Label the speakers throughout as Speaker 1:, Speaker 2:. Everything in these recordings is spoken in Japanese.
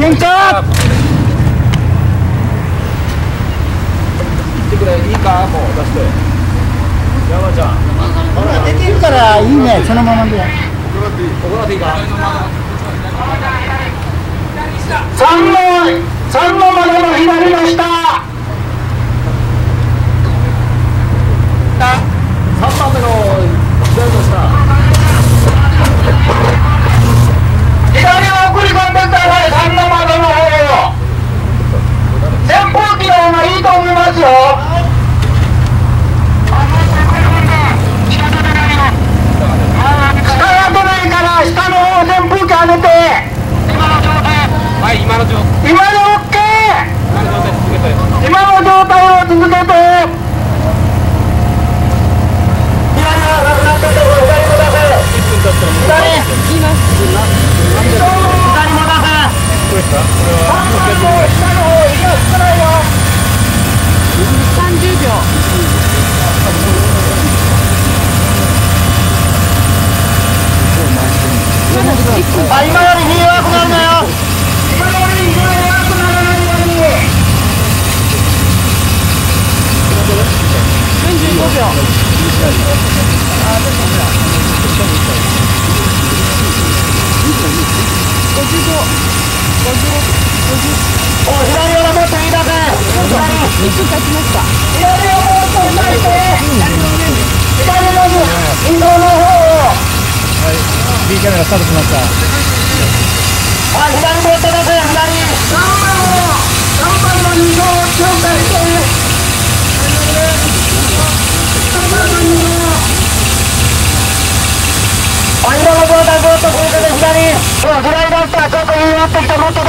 Speaker 1: 点火。
Speaker 2: ってくれ、いいか、もう出して。山ちゃん。
Speaker 1: ほら出てるからいいね、そのままで。
Speaker 2: 行っていいか。
Speaker 1: 3の窓の左の下。
Speaker 2: 3番目の左の下。
Speaker 1: 左を送り込んでください。3の窓の方を。扇風機の方がいいと思いますよ。下が出ないから下の方扇風機上げて。
Speaker 2: はい、今の状態。
Speaker 1: 今の OK。今の状態を続けて。左はなくなったところ左も出せ。左も出せ。
Speaker 2: これですか？これは。
Speaker 1: 下の方、息が少ないよ。
Speaker 3: 30秒。
Speaker 1: あ、今より火弱くなるなよ。今より火弱くならないように。
Speaker 3: 45秒。
Speaker 1: お、左をもっといいだぜ。
Speaker 3: 1分経ちました。
Speaker 1: 左をもっといいて。左の運動の方を。
Speaker 2: B キャメラスタートしました。
Speaker 1: はい、左もっと出せ、左。3番の2号を紹介して。3番の2号。あ、今の状態ずっと続けて左。左だったらちょっと緩まってきてもっと出せ。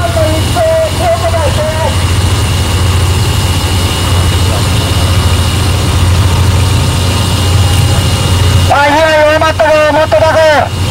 Speaker 1: はい、左弱まったからもっと出せ。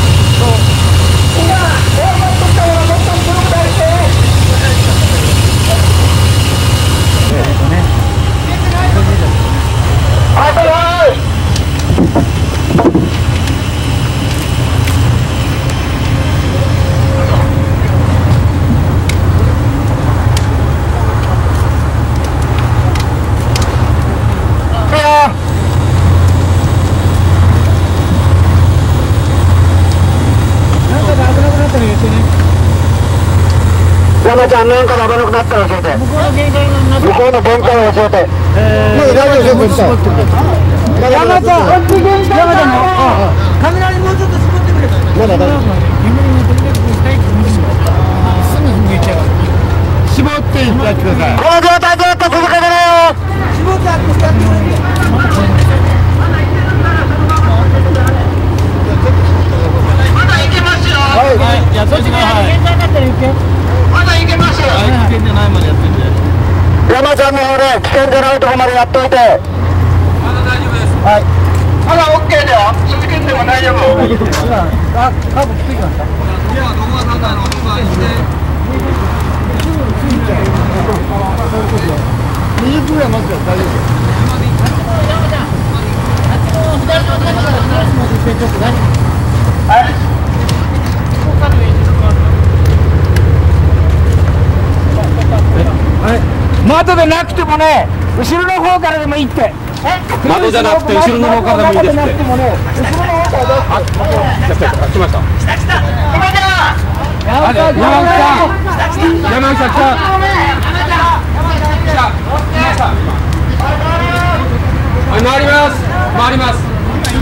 Speaker 1: 山ちゃん、なんか危なくなったら教えて。向こうの限界を教えて。もう大丈夫です。山ちゃん、こっち限界だよ。雷もうちょっと絞ってくれ。まだ大丈夫。絞ってやってください。この状態ずっと続けてねよ。絞ってやってくれ。まだいけますよ。はい、やっといてください。限界だったらいけ。まだいけますよ。危険じゃないまでやってんで。山ちゃんの方で危険じゃないところまでやっといて。まだ大丈夫です。はい。まだ OK だよ。続けても大丈夫。あ、カーブついてました。いや、どこがなんだろう。今して。20分ぐらい待つよ。大丈夫。山ちゃん。あっちの左の手から東まで行ってちょっと何？はい。はい、窓でなくてもね、後ろの方からでもいいって。
Speaker 2: 窓じゃなくて後ろの方からでもいいですって。
Speaker 1: 後ろの方からどうぞ。
Speaker 2: 来ました。山口さん来た。回ります。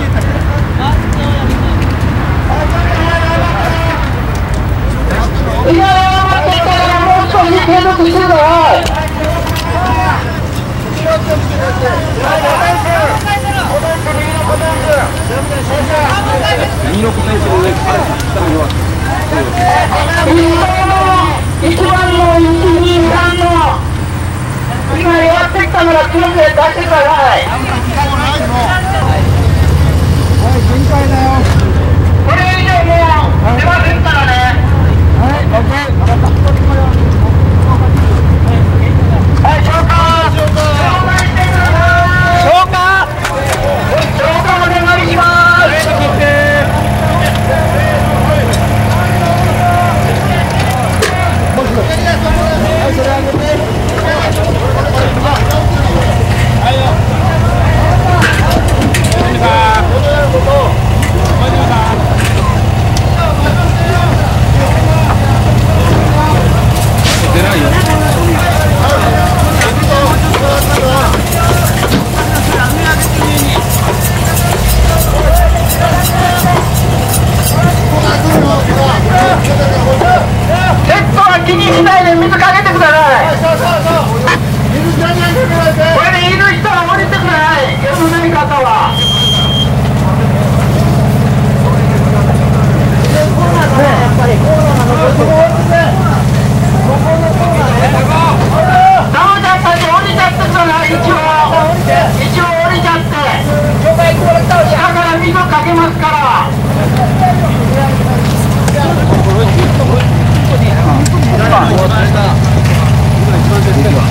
Speaker 2: いやー、もう少し継続してください。1番の1、2、3の今弱ってきたのら強く出してください。限界だよ。これ以上もう出ませんからね。はい、消火してください。消火お願いします。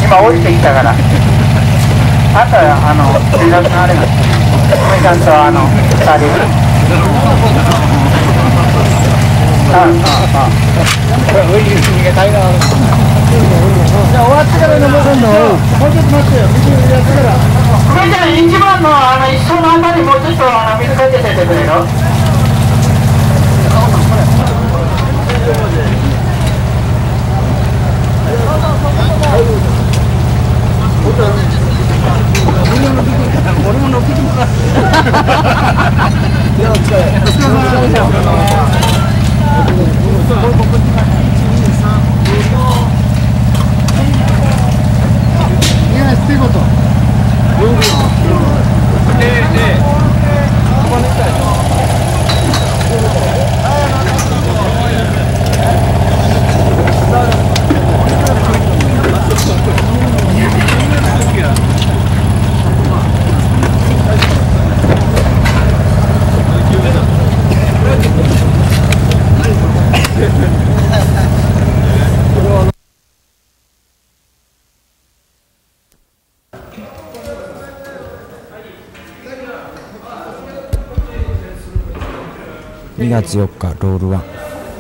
Speaker 2: 今降りてきたから。あとは連絡のあれが梅さんと2人。じゃあ終わってから飲ませんの。もうちょっと待ってよ。水やってから。これじゃあ1番の一緒のあたりもうちょっと水かけててくれよ。俺も乗ってきます。
Speaker 4: 2月4日ロール1。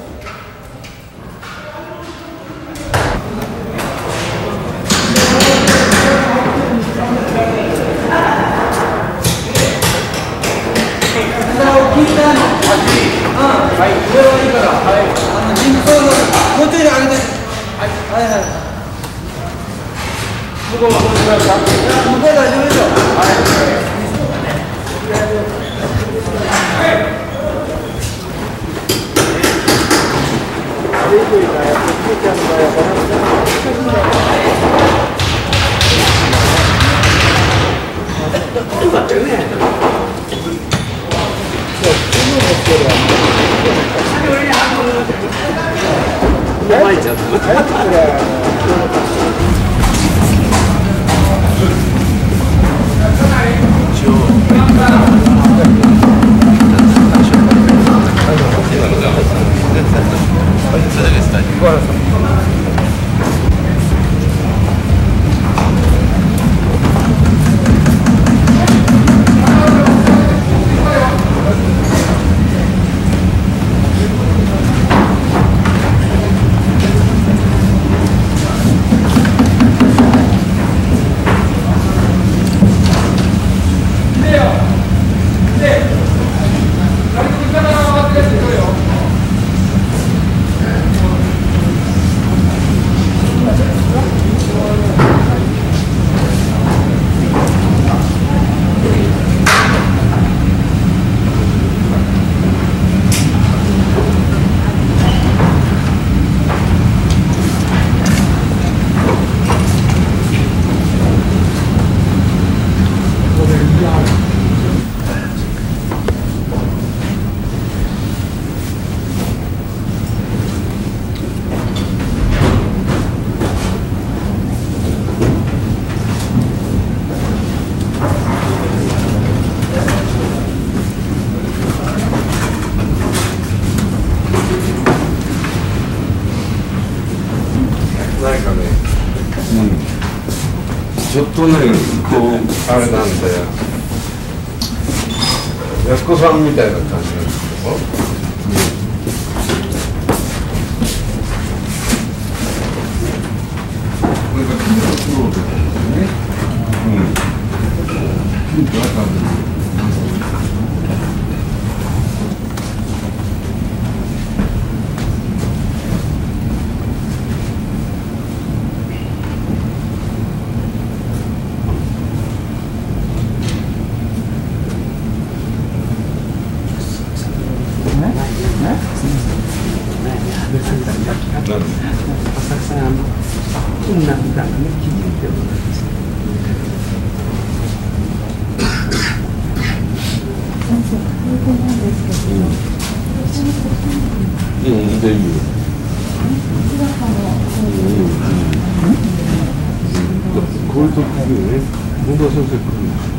Speaker 5: ちょっとね、こうあれなんで、安子さんみたいな感じなんですけど、これが金の黒でね、金と赤で。こういう時にね、本田先生来るんです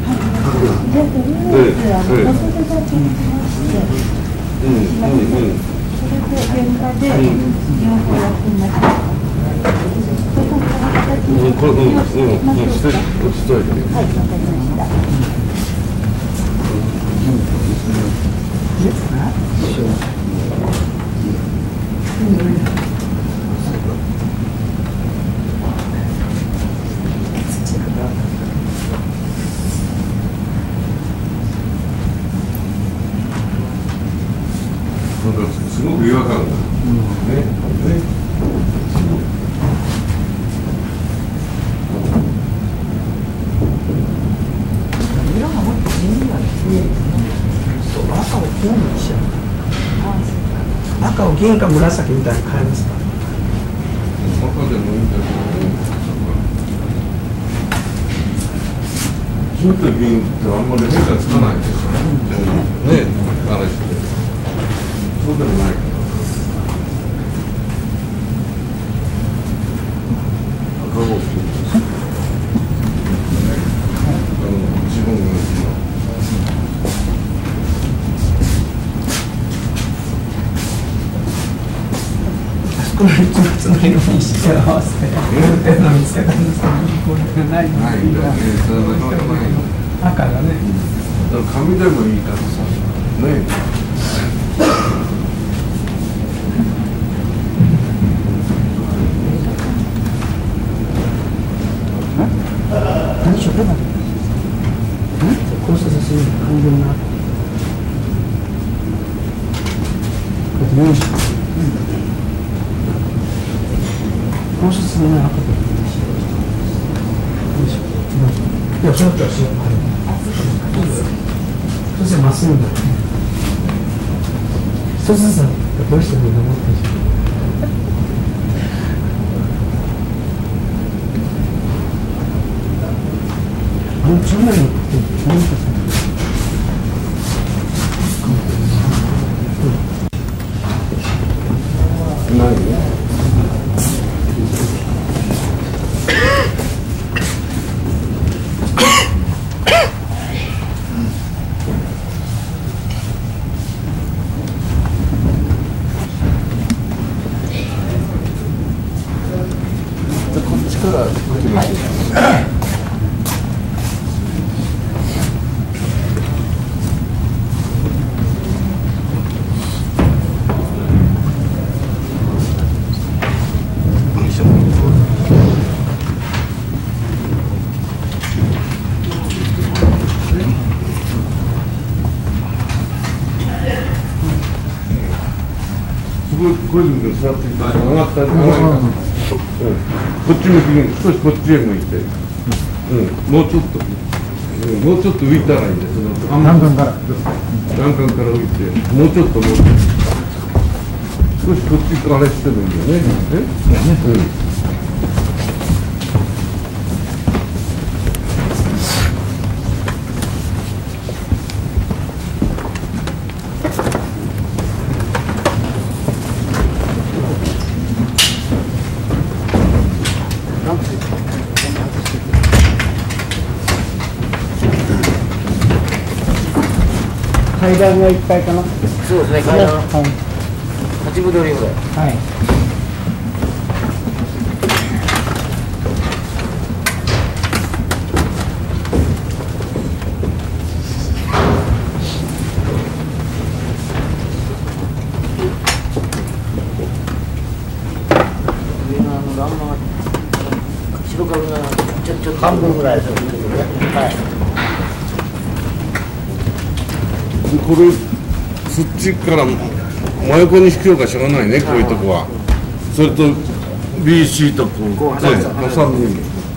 Speaker 5: よ。 これ、して、落ちといて。
Speaker 3: はい、わかりました。
Speaker 5: なんかすごく違和感が。ね。
Speaker 6: 赤を銀か紫みたいに変えますか。
Speaker 5: 赤でもいいんだけどね。金と銀ってあんまり変化つかないですよね。ね、話して。そうでもないから。赤を自分が
Speaker 6: この一つの色にして合わせてっていうのを見つけたんですけど、これがないん
Speaker 5: ないんだよね。それはないの。
Speaker 6: 赤がね。
Speaker 5: だから紙でもいいからさ。ね。
Speaker 6: 何しようかな。こうした写真完全な。この写真ね、赤と。いや、そうだったらしよう。そしてまっすぐだ。一つずつどうしても登ってしまう。そんなに何かさ。
Speaker 5: こっちから。これで座って上がったり、こっち向きに少しこっちへ向いて、もうちょっと、もうちょっと浮いたらいいんです。
Speaker 6: 南岸から。
Speaker 5: 欄干から浮いて、もうちょっと少しこっちからしてもいいよね。
Speaker 6: 階段がいっぱいかな。
Speaker 2: そうですね、階段
Speaker 6: はい。
Speaker 2: 8分通りぐらい。
Speaker 6: はい。
Speaker 2: 上の欄間が白壁がちょっと半分ぐらいですよね。はい。
Speaker 5: これそっちから真横に引くようか知らないね、こういうとこは。それと BC とこう挟む。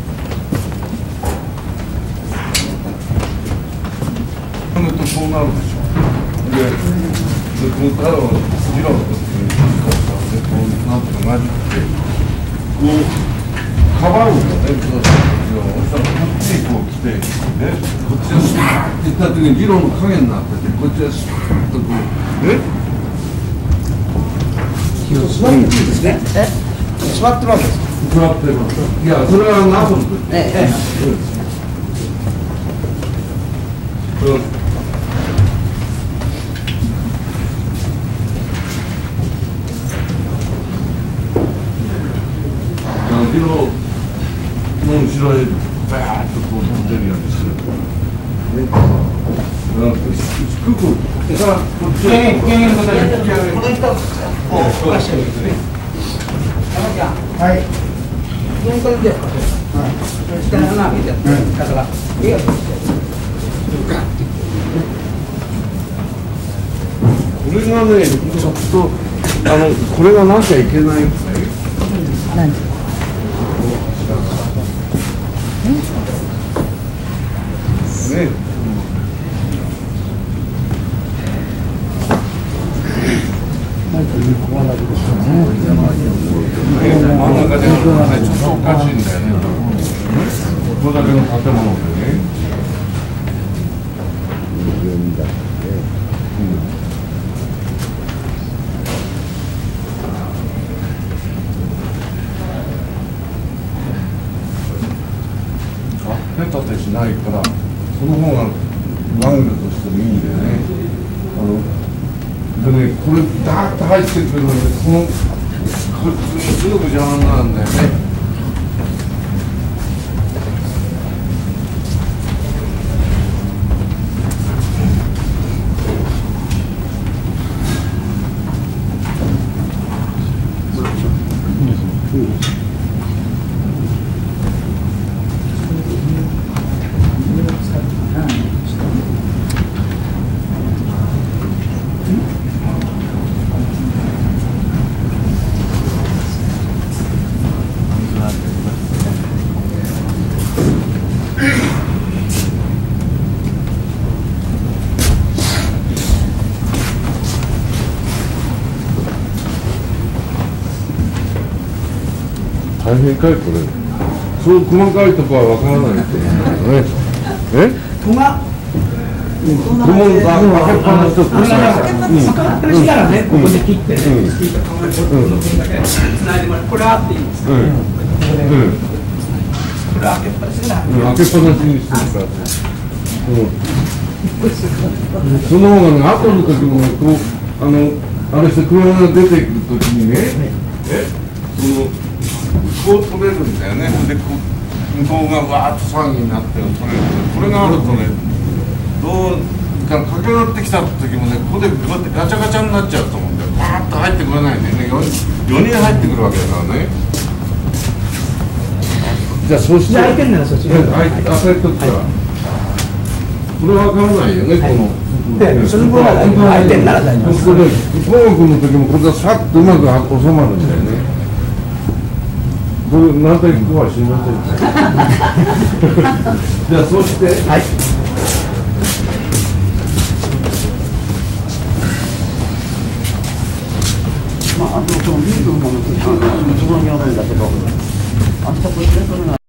Speaker 5: こうなるでしょ。で、ここからは次の時にこうなんとかなじってこうかばうんだね。そしたらこっちにこう来て、ね、こっちがスパーッていった時に議論の影になってて、こっちがスパーッとこうね。
Speaker 6: 座ってるんですね。座ってるわけですか。
Speaker 5: 座ってます。いや、それは後の時。 後ろへバーッとこう飛んでるようにする。ね、低くさあこっちへ引き上げることで引き上げる。この人を動かしてるんですね。
Speaker 6: 山ちゃん、はい。4回で、はい。下の穴開けて、だから、いいよ。
Speaker 5: これがね、ちょっとこれがなきゃいけないんですね。
Speaker 3: 何？
Speaker 5: ね。真ん中でちょっとおかしいんだよね。これだけの建物でね。手立てしないから、その方が玩具としてもいいんだよね。でね、これダーッと入ってくるので、このすぐ邪魔なんだよね。大変かいこれ。そう細かいとこはわからないってね。
Speaker 6: 戸が
Speaker 5: 開けっぱなしとか。
Speaker 6: 開けっぱなしからね、ここで切ってね、つないでもらう。これあっていいんですか。これ開けっぱなしだ。
Speaker 5: 開けっぱなしにしてるから。その方がね、後の時もこうあれして車が出てくる時にね、こう取れるんだよね。で向こうがわーっと騒ぎになって取れる。これがあるとね、どうか駆け寄ってきた時もね、ここでこうやってガチャガチャになっちゃうと思うんだよ。バーッと入ってこれないんだよね。4人入ってくるわけだからね。じゃあそうして
Speaker 6: 開いてんならそっち。
Speaker 5: 開けとくから。これわからないよね、この。
Speaker 6: その分は開いてんなら大丈夫。
Speaker 5: これ工学の時もこれがさっとうまく収まるんだよね。これ何回行くかは知りません。じゃあそして、はい。
Speaker 3: まああとそのリードのものと一緒にあるんだけど、あそこでそれが。